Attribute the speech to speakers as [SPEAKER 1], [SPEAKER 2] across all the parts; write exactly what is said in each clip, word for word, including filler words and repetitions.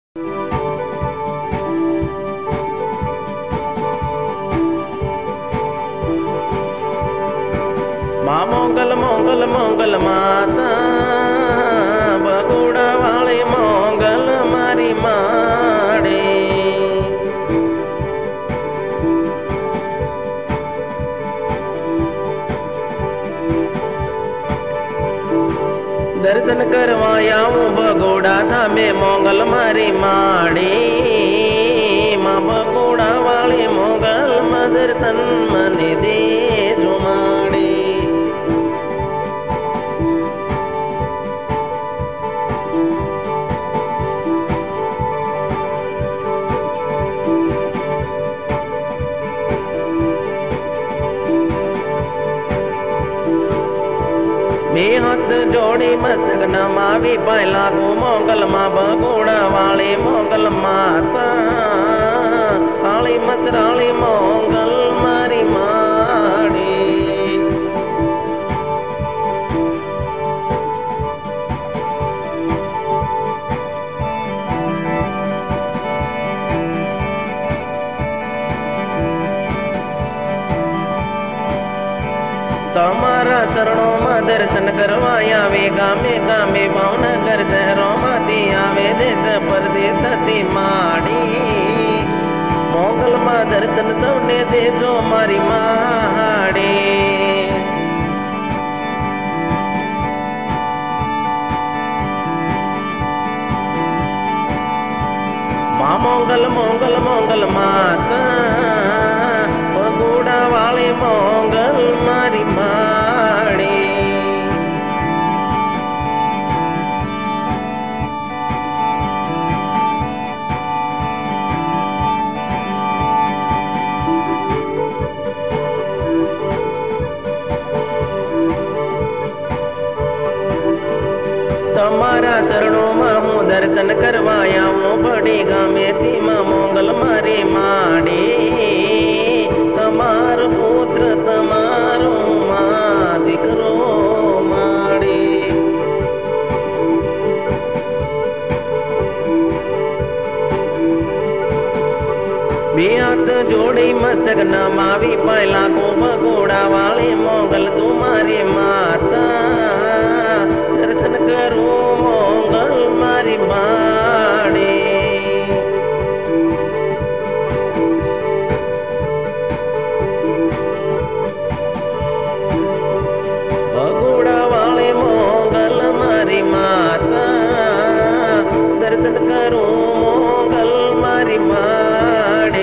[SPEAKER 1] माँ Mongol Mongol Mongol माता बगुड़ा वाले मोंगल मारी माड़े। दर्शन करवाया हूँ बगुड़ा था मैं मोंगल मारी माड़ी। माँ बगुड़ा वाले मोंगल मा दर्शन मन दे जुमाड़ी। मैं हाथ जोड़ी मस्तक नमावी पहला को मोंगल माँ बगुड़ा वाले मोंगल माता काली मसराली मोंगल मारी माड़ी। तमारा शरणों में दर्शन करवाया वे गामे गामे भावनगर शहरों में दिया वे देश परदेश दी माड़ी। मोंगल माँ दर्शन सबने दे जो मारी माड़ी। माँ मोंगल मोंगल मोंगल माता बगुड़ा वाले मोंगल मारी माड़ी। तमारा शरणों में हूँ दर्शन करवाया हूँ बड़ी गामे थी माँ मोंगल मारी माड़ी। तमार पुत्र तमारो माँ दिकरो माड़ी। बियात जोड़ी मस्तक नमावी पहला को बगुड़ा वाले मोंगल तुम्हारी माता दर्शन करूं मोंगल मारी माड़ी। बगुड़ा वाले मोंगल मारी माता दर्शन करूं मोंगल मारी माड़ी।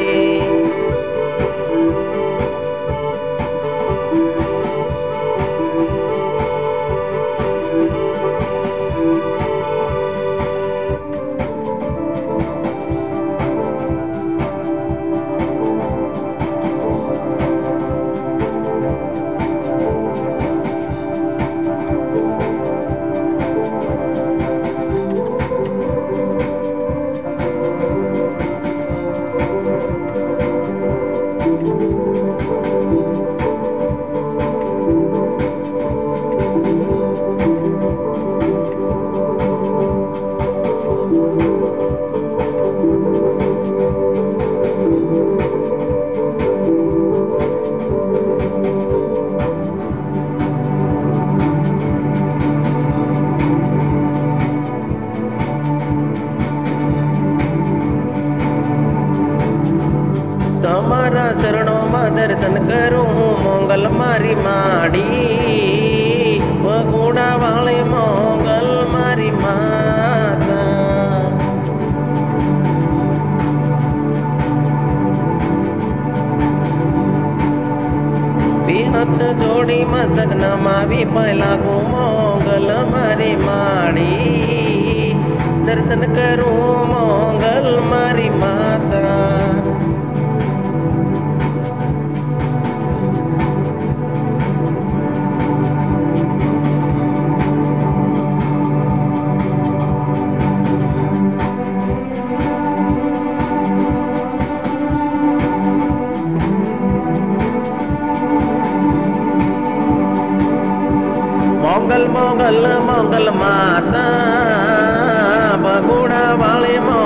[SPEAKER 1] तमारा शरणों में दर्शन करूं मोंगल मारी माड़ी। बगुड़ा वाले मोंगल मारी माता हाथ जोड़ी मस्तक नमावी पहला को मोंगल मारी माड़ी। दर्शन करूं मोंगल मारी माता। मोंगल मोंगल मोंगल माता बगुड़ा वाले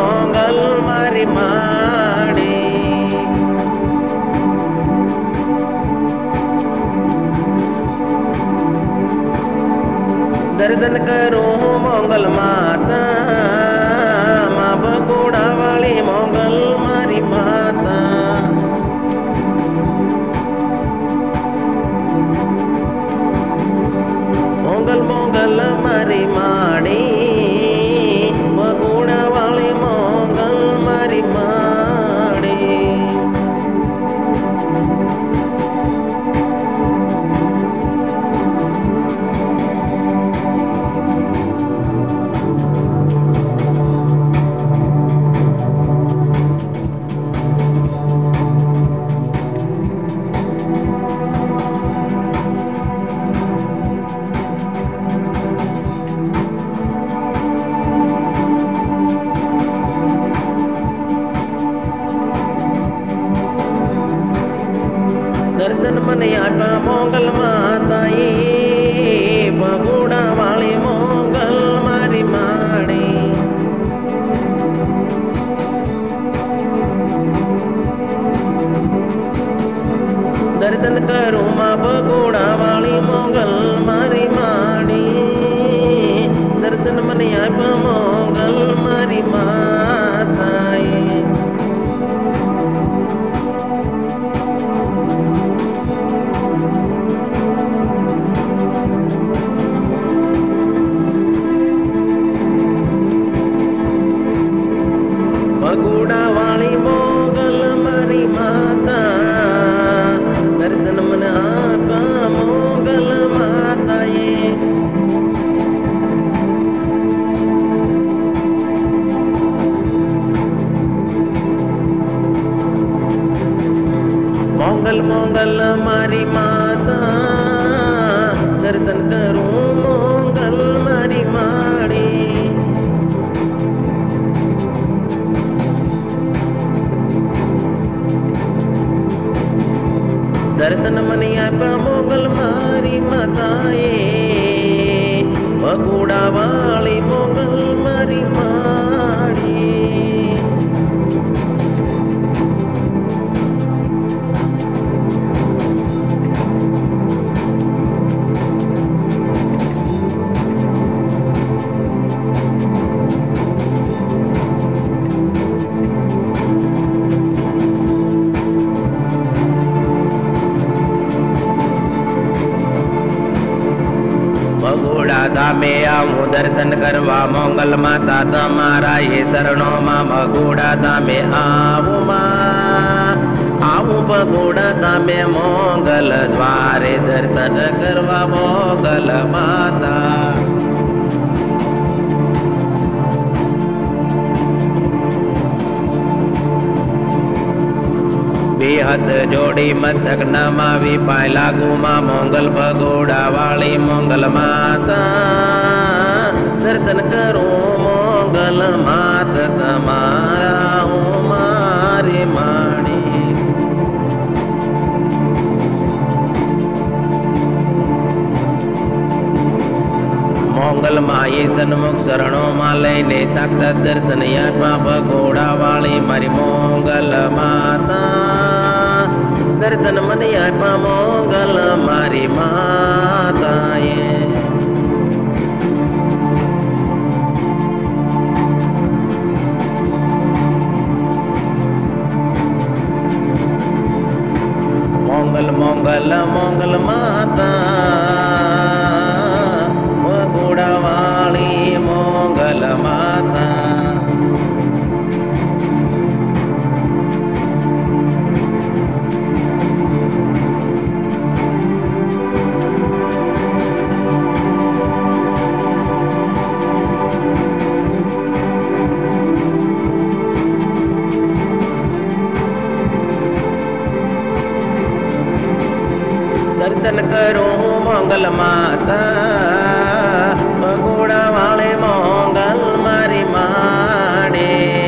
[SPEAKER 1] मोगल माताई बगुड़ा वाली मोगल मारी माड़ी। दर्शन करूं माँ बगुड़ा वाली मोगल मारी माड़ी। दर्शन मनी आप मोगल मारी माताई। बगुड़ा वाली मोगल मारी माता दर्शन मन आपा मोगल माता ये। मोगल मोगल मारी माता दर्शन करूं मोगल मारी माड़ी। दर्शन मनी आप मोगल मारी माताए बगुड़ा वाली मोगल मारी माड़ी। बगुड़ा धामे आऊं दर्शन करवा मोगल माता तमारा ये शरणों माँ। बगुड़ा धामे आऊं माँ आऊं बगुड़ा धामे मोगल द्वारे दर्शन करवा मोगल माता। बेहद जोड़ी मस्तक नमावी पाए लागू माँ मोगल बगुड़ा वाली मोगल माता। दर्शन करो मोगल मात तमारा हूँ मारी माड़ी। मोगल माई सन्मुख शरणों माँ लेने साक्षात दर्शन यात्मा बगुड़ा वाली मारी मोगल माता। दर्शन मन यात्मा मोगल मारी माता ये। मोगल मोगल मोगल माता बगुड़ा वाली मोगल माता। दर्शन करो मोगल माता बगुड़ा वाले मोगल मारी माड़े।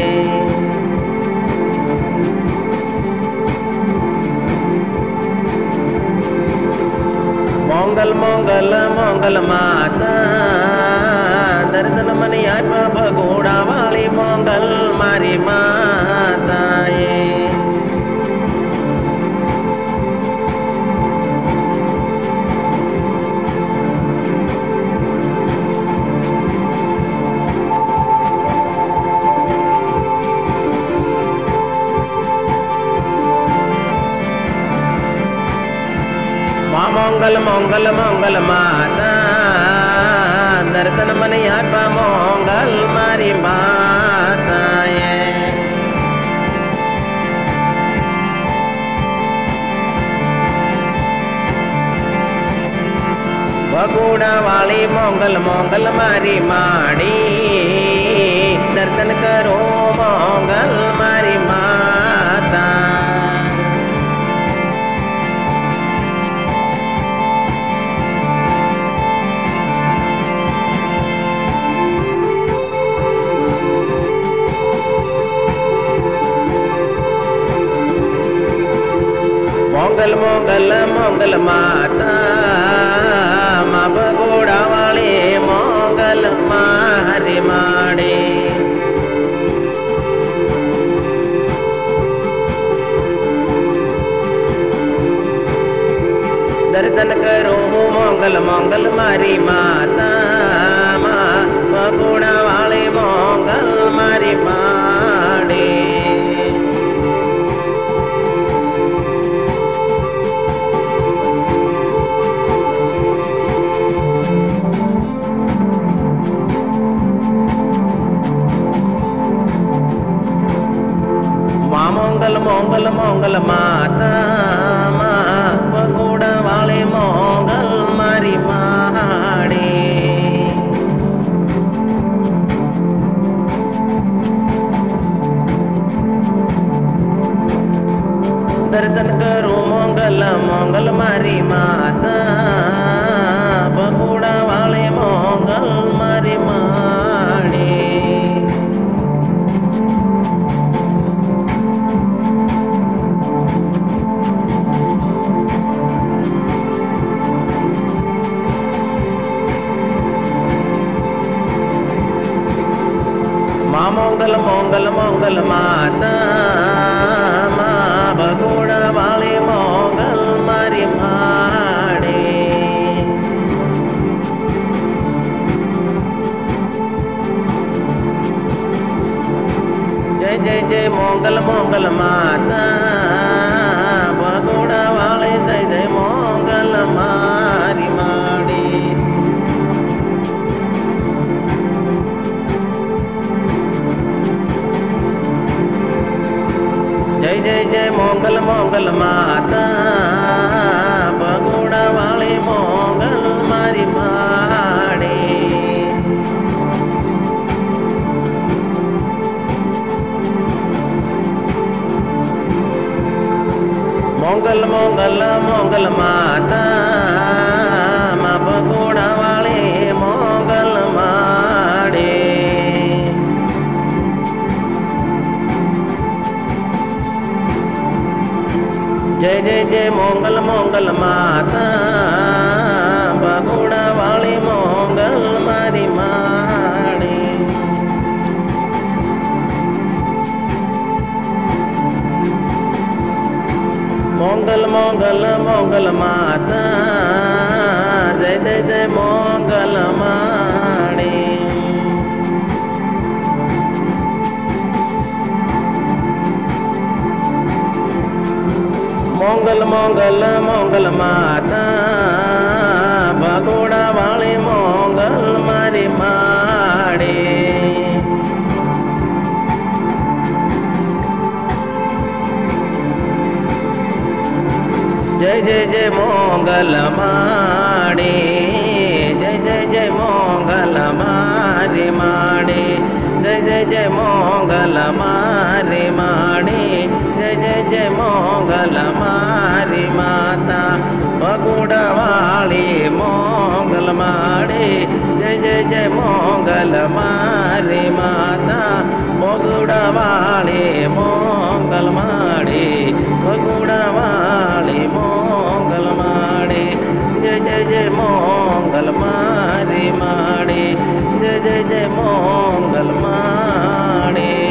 [SPEAKER 1] मोगल मोगल मोगल माता दर्शन मनी आप बगुड़ा वाली मोगल मारी माता ये। मोगल मोगल मोगल माता दर्शन मन आप मोगल मारी माता ये। बगुड़ा वाली मोगल मोगल मारी माड़ी। दर्शन करो मोगल मारी माता। मोगल मोगल मोगल माता मोंगल मारी माता माँ बगुड़ा वाले मोंगल मारी माड़ी माँ मोंगल मोंगल मोंगल माता माँ बगुड़ा वाले मोंगल मारी माड़ी दर्शन करूं मोंगल मोंगल मारी माता बगुड़ा वाले मोंगल मारी माड़ी माँ मोंगल मोंगल मोंगल माता माँ बगुड़ा वाले मोंगल मारी माड़ी जय जय जय मोंगल मोंगल माता बगुड़ा वाले जय जय मोंगल मारी माड़ी जय जय जय मोंगल मोंगल माता बगुड़ा वाले मोंगल मारी माड़ी मोंगल मोंगल मोंगल माता माँ बगुड़ा वाले मोंगल माड़ी जय जय जय मोंगल मोंगल माता बगुड़ा वाली मोंगल मारी माड़ी मोंगल मोंगल मोंगल माता जय जय जय मोंगल माड़ी मोंगल मोंगल मोंगल माता बगुड़ा वाली मोंगल मारी माड़ी जय जय जय मोंगल माड़ी जय जय जय मोंगल मारी माड़ी जय जय जय मोंगल मारी माड़ी जय जय जय मोंगल मारी माता बगुड़ा वाली मोंगल माड़ी जय जय जय मोंगल मारी माता बगुड़ा वाली मोंगल माड़ी बगुड़ा वाली मोंगल माड़ी जय जय जय मोंगल मारी माड़ी जय जय जय मोंगल माड़ी।